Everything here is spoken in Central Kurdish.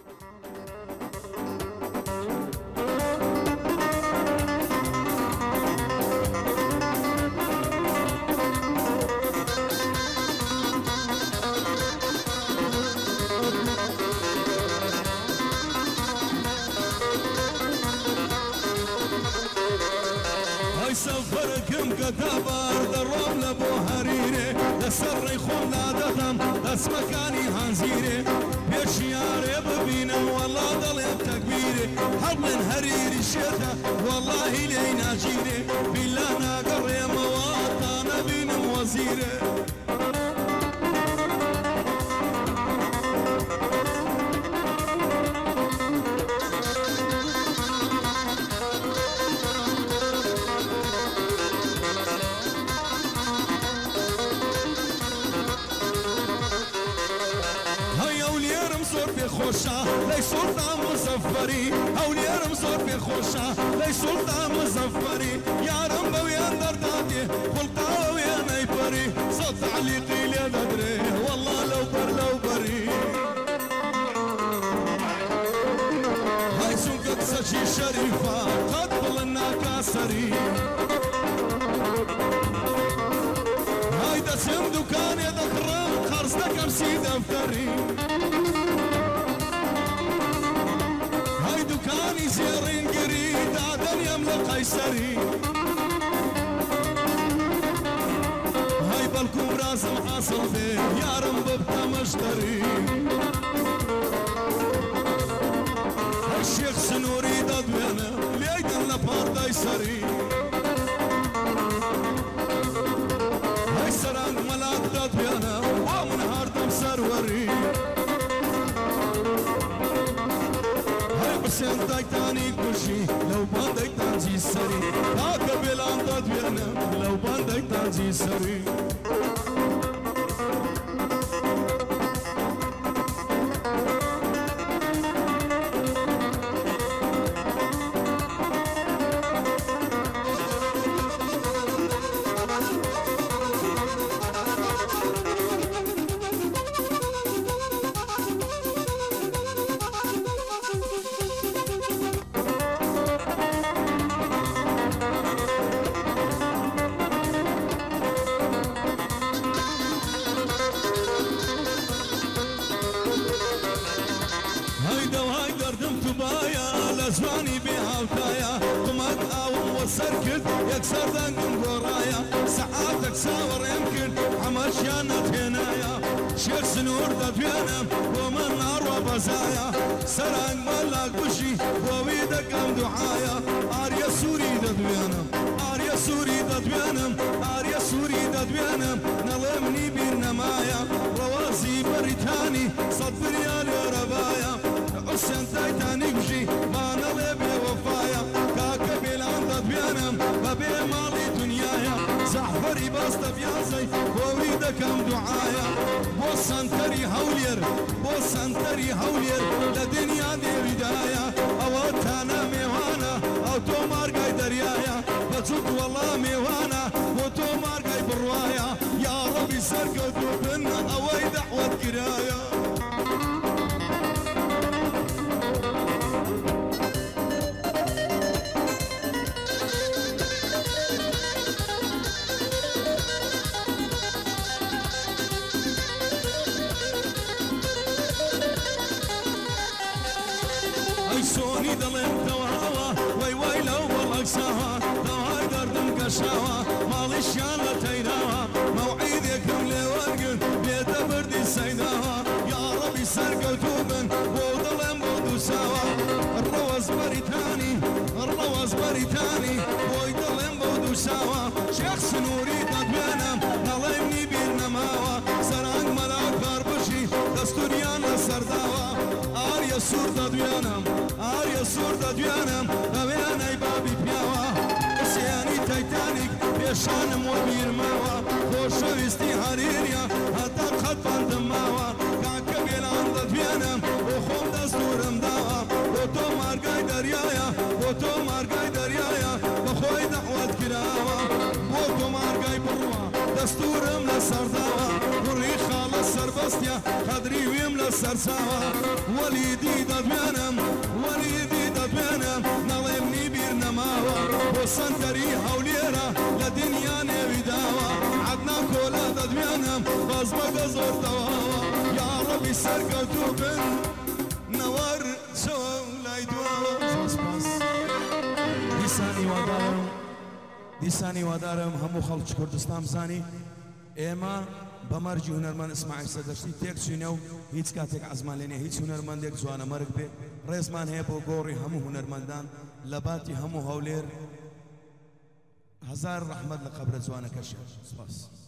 سفركم كتابار دروم لبو هريري لسري خون لا دخم دس مكاني هنزيري بيشياري ببينم والله ضليب تكبيري حب من هريري الشتا والله لينا جيري بالله ناقري مواطانا بينم وزيري خوشا لی سلطان مزفری اوليارم زور في خوشا لی سلطان مزفری یارم بویان درداتي خلقا ويان ایپری صوت تعليقي لي ندري والله لو بري هاي سنقك سجي شريفة قد بلنا كاسري هاي دسم دكان يدخرم خرز دكم سي دفتري دكاني زيرين قريد عدن يملك قيسري هاي بالكم راسم حاصل فيه يا رب ببقى مشتري هاي الشيخ سنوري دادوينه ليدن لبار دايسري هاي سرانق ملاك دادوينه ومن هاردم سروري حسين دايتاني كوشي لو باندك تانجي سري هاك بلان دادوينه لو باندك تانجي سري زواني بهاوتايا قمت أوم وسركت يكسر دنقم قرايا ساعاتك ساور يمكن حمشيانة هنايا شيخ سنور دفينم ومن نار وبزايا سرق ملاك بشي وويدك أم دعايا آريا سوري دفينم آريا سوري دفينم آريا سوري دفينم نظمني بيرنمايا روازي بريتاني صد ريال وربايا حسين تايتاني بجي ما نلبي وفايا كاكا بيلان دبيانم ببي مالي دنيايا زحفري باس دبيازي وويدك ام دعايا بو سنتري هولير لدنيا دي بدايا او تانا ميوانا او تو مارقاي دريايا بجوك والله ميوانا وتو مارقاي بروايا يا ربي سرقتو بنا اوي دعوة قرايا سوني دلم تواوا وي وي لو بلقساها دواي دردم قشاوا مالي شان تيناوا موعدكم لورقن بيت بردي سيداوا يا ربي سرقتو بن ودلم بودوساوا الرواز بريتاني ويدلم بودوساوا شيخ سنوري تدبينم نلمني بيرنماوا سرانق ملاك غربشي دستوريان سرداوا آريا سور تدبينم آريا سور دادويانم دوياني بابي بياوا اسياني تايتانيك بيشانم وبيرماوا خوشويستي حريريا حتى خطفان دماوا كاكا بيلان دادويانم وخوم دستورم داوا وتو مارقاي دريايا بخوي دعوة كراوا وتو مارقاي بروا دستورم لسر داوا وري خالص سربستيا خدري ويم لسر سرساوة وليدي دبيانم وليدي دبيانم نظمني بيرنماوة وصندري هوليرة لدنيا نبيداوة عدنا كولا دبيانم بزبق زور تواوة يا ربي سرقوتو بن نور شو لايدوا دیسانی وادارم همو خەڵکی کوردستان بزانی ئێمە بەمەرجی هونەرمەند ئیسماعیل سەردەشتی تێک چوینە و هیچ کاتێک عەزمان لێ نییە هیچ هونەرمەندێک جوانە مەرگ بێ ڕێزمان هەیە بۆ گۆڕی هەموو هونەرمەندان لە باتی هەموو هەولێر هەزار ڕەحمەت لە قەبرە جوانەکەشە. سوپاس.